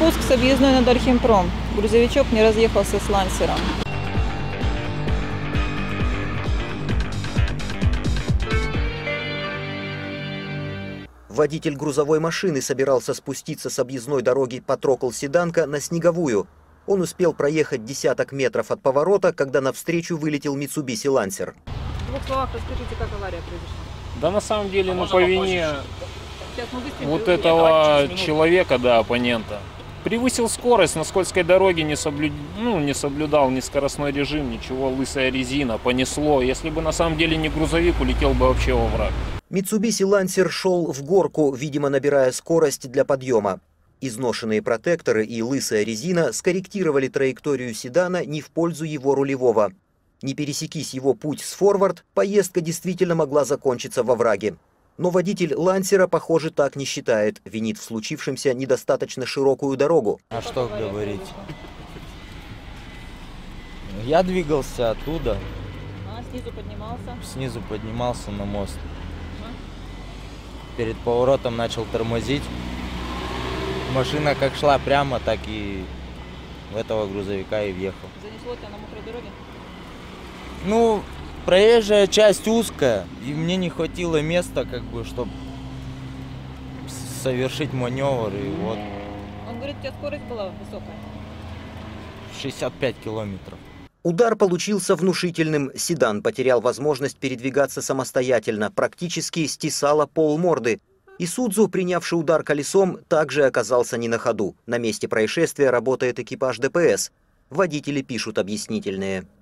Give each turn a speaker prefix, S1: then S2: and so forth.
S1: спуск с объездной на Дархимпром. Грузовичок не разъехался с лансером.
S2: Водитель грузовой машины собирался спуститься с объездной дороги Патрокл-Седанка на Снеговую. Он успел проехать десяток метров от поворота, когда навстречу вылетел Mitsubishi Lancer.
S1: В двух словах расскажите, как авария произошла.
S3: Да на самом деле, по вине вот этого человека, да, оппонента. Превысил скорость на скользкой дороге, не соблюдал ни скоростной режим, ничего, лысая резина, понесло. Если бы на самом деле не грузовик, улетел бы вообще во враг.
S2: Mitsubishi Lancer шел в горку, видимо, набирая скорость для подъема. Изношенные протекторы и лысая резина скорректировали траекторию седана не в пользу его рулевого. Не пересекись его путь с форвард, поездка действительно могла закончиться во враге. Но водитель Лансера, похоже, так не считает, винит в случившемся недостаточно широкую дорогу.
S4: А что говорить? Я двигался оттуда.
S1: Снизу поднимался?
S4: Снизу поднимался на мост. Перед поворотом начал тормозить. Машина как шла прямо, так и в этого грузовика и въехал.
S1: Занесло тебя на мокрой дороге?
S4: Ну, проезжая часть узкая, и мне не хватило места, чтобы совершить маневр, и вот.
S1: Он говорит, у тебя скорость была высокая?
S4: 65 километров.
S2: Удар получился внушительным. Седан потерял возможность передвигаться самостоятельно, практически стесало полморды. Исудзу, принявший удар колесом, также оказался не на ходу. На месте происшествия работает экипаж ДПС. Водители пишут объяснительные.